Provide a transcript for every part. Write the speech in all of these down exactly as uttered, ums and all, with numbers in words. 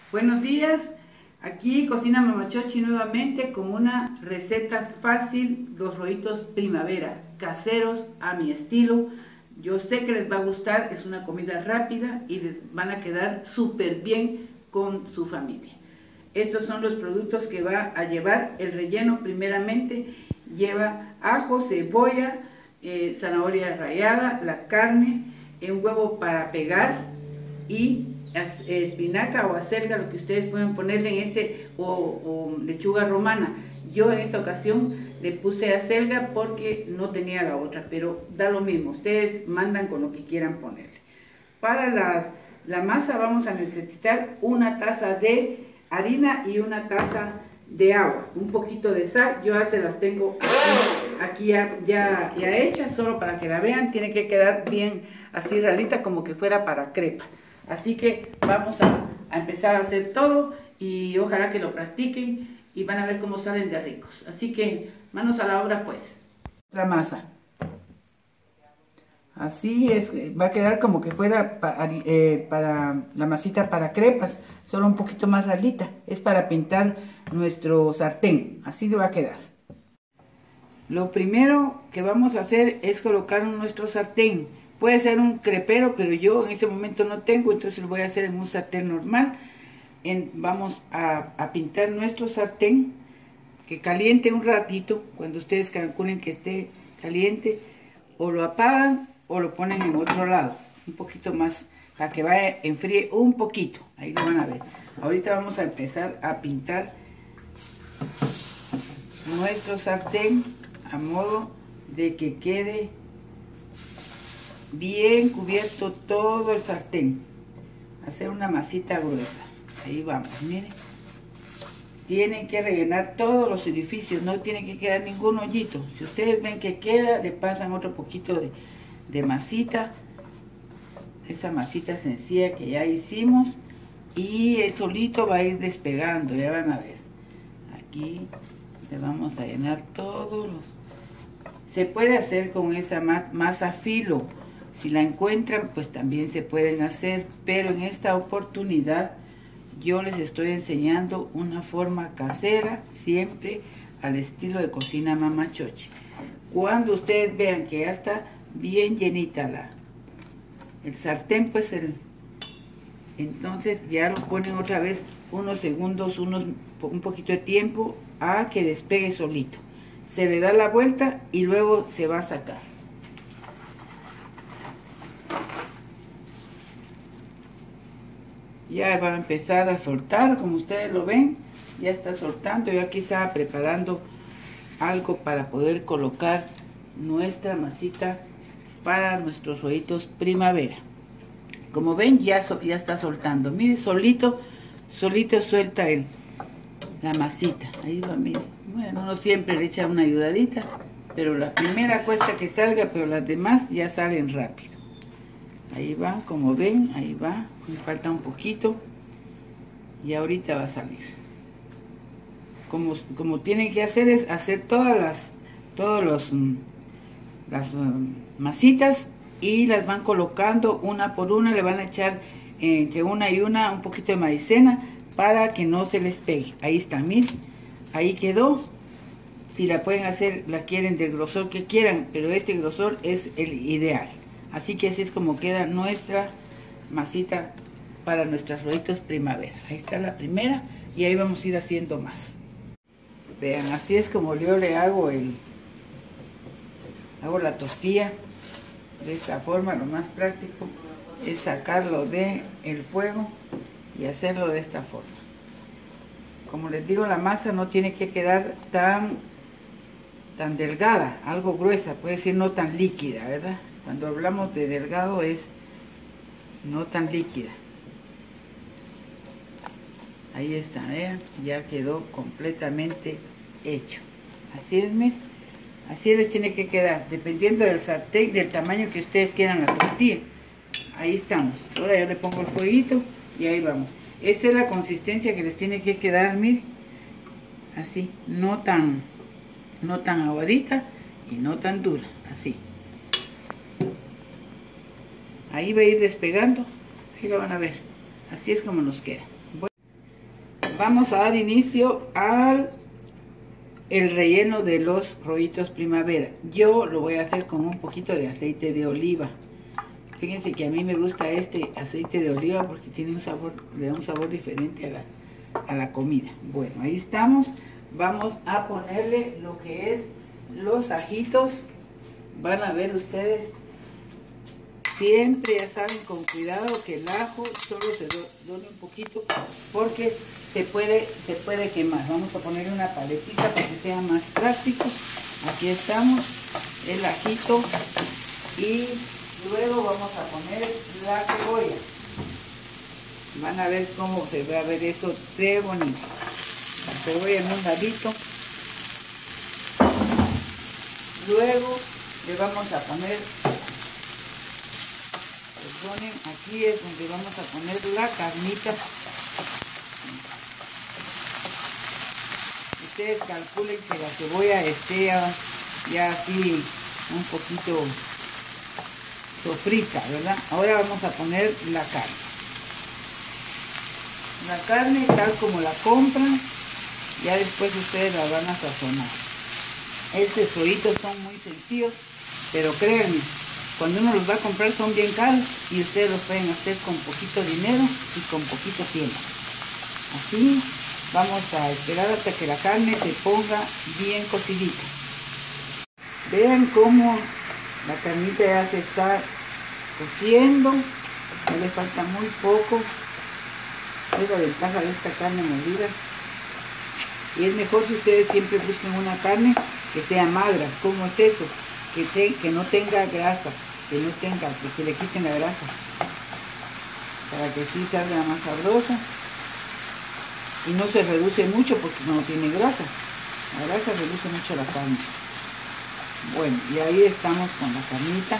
Buenos días, aquí Cocina Mama Chochi nuevamente con una receta fácil, los rollitos primavera, caseros a mi estilo. Yo sé que les va a gustar, es una comida rápida y les van a quedar súper bien con su familia. Estos son los productos que va a llevar el relleno. Primeramente lleva ajo, cebolla, eh, zanahoria rallada, la carne, un huevo para pegar y espinaca o acelga, lo que ustedes pueden ponerle en este, o, o lechuga romana. Yo en esta ocasión le puse acelga porque no tenía la otra, pero da lo mismo, ustedes mandan con lo que quieran ponerle. Para la, la masa vamos a necesitar una taza de harina y una taza de agua, un poquito de sal. Yo ya se las tengo aquí, aquí ya, ya, ya hechas, solo para que la vean. Tiene que quedar bien así ralita, como que fuera para crepa. Así que vamos a, a empezar a hacer todo y ojalá que lo practiquen y van a ver cómo salen de ricos. Así que manos a la obra pues. La masa. Así es, va a quedar como que fuera para, eh, para la masita para crepas, solo un poquito más ralita. Es para pintar nuestro sartén, así le va a quedar. Lo primero que vamos a hacer es colocar en nuestro sartén. Puede ser un crepero, pero yo en este momento no tengo, entonces lo voy a hacer en un sartén normal. En, vamos a, a pintar nuestro sartén, que caliente un ratito. Cuando ustedes calculen que esté caliente, o lo apagan o lo ponen en otro lado, un poquito más, para que vaya, enfríe un poquito. Ahí lo van a ver. Ahorita vamos a empezar a pintar nuestro sartén a modo de que quede bien cubierto todo el sartén. Hacer una masita gruesa. Ahí vamos, miren. Tienen que rellenar todos los orificios, no tiene que quedar ningún hoyito. Si ustedes ven que queda, le pasan otro poquito de, de masita. Esa masita sencilla que ya hicimos. Y el solito va a ir despegando, ya van a ver. Aquí le vamos a llenar todos los... Se puede hacer con esa masa filo. Si la encuentran, pues también se pueden hacer, pero en esta oportunidad yo les estoy enseñando una forma casera, siempre al estilo de Cocina Mama Chochi. Cuando ustedes vean que ya está bien llenita la, el sartén, pues el, entonces ya lo ponen otra vez unos segundos, unos, un poquito de tiempo a que despegue solito. Se le da la vuelta y luego se va a sacar. Ya va a empezar a soltar, como ustedes lo ven, ya está soltando. Yo aquí estaba preparando algo para poder colocar nuestra masita para nuestros rollitos primavera. Como ven, ya, so, ya está soltando. Miren, solito, solito suelta el, la masita. Ahí va, miren. Bueno, uno siempre le echa una ayudadita, pero la primera cuesta que salga, pero las demás ya salen rápido. Ahí va, como ven, ahí va, me falta un poquito y ahorita va a salir. Como, como tienen que hacer es hacer todas las, todos los, las um, masitas y las van colocando una por una, le van a echar eh, entre una y una un poquito de maicena para que no se les pegue. Ahí está, miren, ahí quedó. Si la pueden hacer, la quieren del grosor que quieran, pero este grosor es el ideal. Así que así es como queda nuestra masita para nuestros rollitos primavera. Ahí está la primera y ahí vamos a ir haciendo más. Vean, así es como yo le hago el hago la tortilla. De esta forma, lo más práctico es sacarlo del fuego y hacerlo de esta forma. Como les digo, la masa no tiene que quedar tan, tan delgada, algo gruesa, puede ser no tan líquida, ¿verdad? Cuando hablamos de delgado es no tan líquida. Ahí está, ¿eh? Ya quedó completamente hecho. Así es, miren. Así les tiene que quedar, dependiendo del sartén, del tamaño que ustedes quieran la tortilla. Ahí estamos. Ahora yo le pongo el fueguito y ahí vamos. Esta es la consistencia que les tiene que quedar, miren. Así, no tan, no tan aguadita y no tan dura, así. Ahí va a ir despegando, ahí lo van a ver, así es como nos queda. Bueno, vamos a dar inicio al el relleno de los rollitos primavera. Yo lo voy a hacer con un poquito de aceite de oliva. Fíjense que a mí me gusta este aceite de oliva porque tiene un sabor, le da un sabor diferente a la, a la comida. Bueno, ahí estamos. Vamos a ponerle lo que es los ajitos. Van a ver ustedes, siempre ya saben con cuidado que el ajo solo se done un poquito porque se puede, se puede quemar. Vamos a ponerle una paletita para que sea más práctico. Aquí estamos, el ajito, y luego vamos a poner la cebolla. Van a ver cómo se va a ver eso de bonito. La cebolla en un ladito. Luego le vamos a poner, perdonen, aquí es donde vamos a poner la carnita. Ustedes calculen que la cebolla esté ya así un poquito sofrita, ¿verdad? Ahora vamos a poner la carne. La carne tal como la compran, ya después ustedes la van a sazonar. Estos rollitos son muy sencillos, pero créanme, cuando uno los va a comprar son bien caros y ustedes los pueden hacer con poquito dinero y con poquito tiempo. Así vamos a esperar hasta que la carne se ponga bien cocidita. Vean cómo la carnita ya se está cociendo, ya le falta muy poco. Es la ventaja de esta carne molida. Y es mejor si ustedes siempre busquen una carne que sea magra. ¿Cómo es eso? Que, se, que no tenga grasa, que no tenga, que se le quiten la grasa, para que sí salga más sabrosa y no se reduce mucho porque no tiene grasa. La grasa reduce mucho la carne. Bueno, y ahí estamos con la carnita.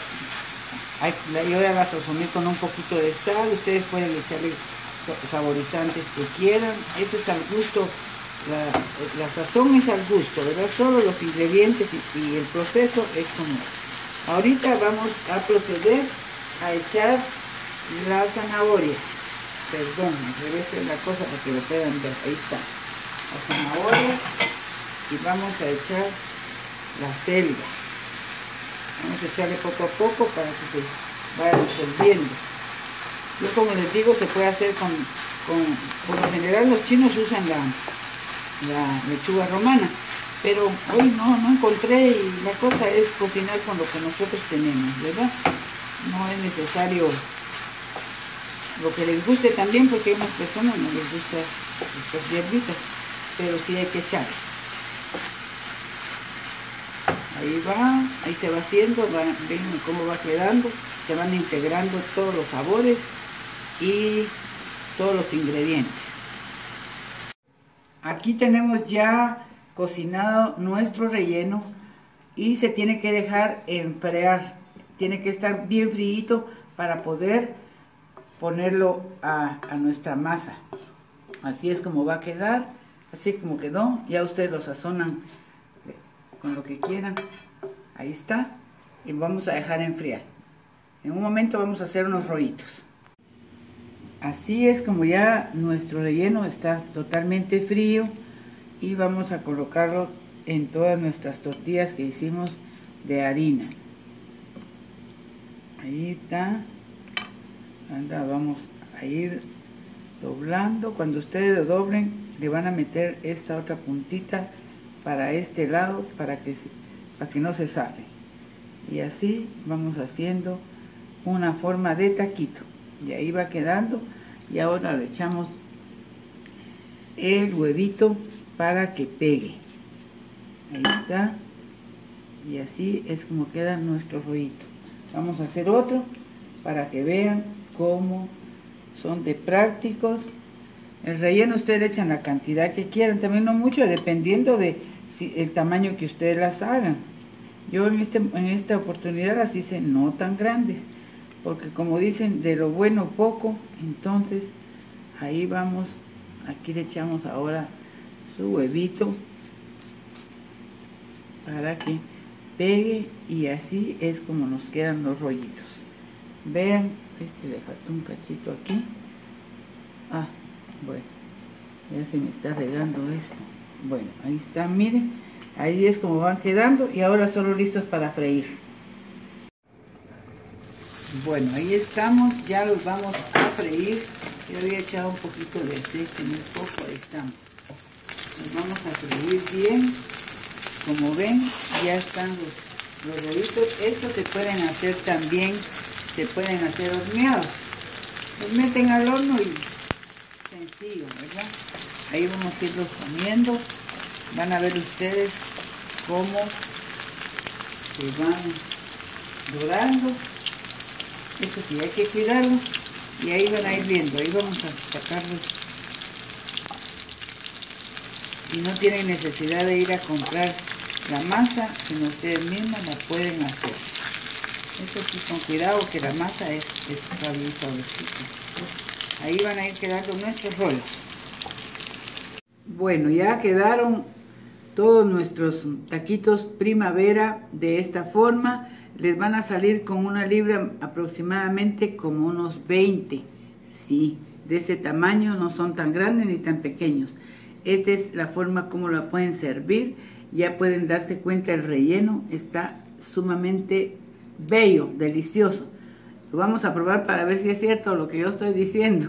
Yo ya la sazoné con un poquito de sal. Ustedes pueden echarle saborizantes que quieran. Esto es al gusto. La, la sazón es al gusto, ¿verdad? Solo los ingredientes y, y el proceso es como. Ahorita vamos a proceder a echar la zanahoria. Perdón, al revés es la cosa para que lo puedan ver. Ahí está la zanahoria y vamos a echar la selga. Vamos a echarle poco a poco para que se vaya disolviendo. Yo, como les digo, se puede hacer con, con por lo general los chinos usan la, la lechuga romana, pero hoy no, no encontré, y la cosa es cocinar con lo que nosotros tenemos, ¿verdad? No es necesario lo que les guste también, porque a unas personas no les gustan estas hierbitas, pero sí hay que echar. Ahí va, ahí se va haciendo, va, ven cómo va quedando, se van integrando todos los sabores y todos los ingredientes. Aquí tenemos ya cocinado nuestro relleno y se tiene que dejar enfriar. Tiene que estar bien fríito para poder ponerlo a, a nuestra masa. Así es como va a quedar, así es como quedó. Ya ustedes lo sazonan con lo que quieran. Ahí está. Y vamos a dejar enfriar. En un momento vamos a hacer unos rollitos. Así es como ya nuestro relleno está totalmente frío. Y vamos a colocarlo en todas nuestras tortillas que hicimos de harina. Ahí está. Anda, vamos a ir doblando. Cuando ustedes lo doblen, le van a meter esta otra puntita para este lado, para que, para que no se zafe. Y así vamos haciendo una forma de taquito. Y ahí va quedando. Y ahora le echamos el huevito para que pegue. Ahí está. Y así es como queda nuestro rollito. Vamos a hacer otro para que vean cómo son de prácticos. El relleno ustedes le echan la cantidad que quieran, también no mucho, dependiendo de si, el tamaño que ustedes las hagan. Yo en, este, en esta oportunidad las hice no tan grandes, porque como dicen, de lo bueno poco. Entonces ahí vamos, aquí le echamos ahora su huevito para que pegue, y así es como nos quedan los rollitos. Vean, este le faltó un cachito aquí. Ah, bueno, Ya se me está regando esto. Bueno, ahí está, miren. Ahí es como van quedando y ahora solo listos para freír. Bueno, ahí estamos, ya los vamos a freír. Yo había echado un poquito de aceite, muy poco, ahí estamos. Los vamos a freír bien. Como ven, ya están los, los rollitos. Estos se pueden hacer también, se pueden hacer horneados. Los meten al horno y sencillo, ¿verdad? Ahí vamos a irlos comiendo. Van a ver ustedes cómo se van dorando. Eso sí, hay que cuidarlos. Y ahí van a ir viendo. Ahí vamos a sacarlos. Y no tienen necesidad de ir a comprar la masa, sino ustedes mismos la pueden hacer. Eso sí, con cuidado, que la masa es, es bien suavecita. Ahí van a ir quedando nuestros rollos. Bueno, ya quedaron todos nuestros taquitos primavera de esta forma. Les van a salir con una libra aproximadamente como unos veinte. Sí, de ese tamaño, no son tan grandes ni tan pequeños. Esta es la forma como la pueden servir. Ya pueden darse cuenta, el relleno está sumamente bello, delicioso. Lo vamos a probar para ver si es cierto lo que yo estoy diciendo.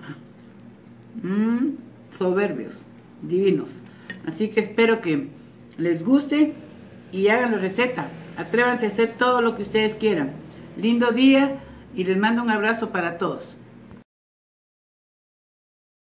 Mmm, soberbios, divinos. Así que espero que les guste y hagan la receta. Atrévanse a hacer todo lo que ustedes quieran. Lindo día y les mando un abrazo para todos.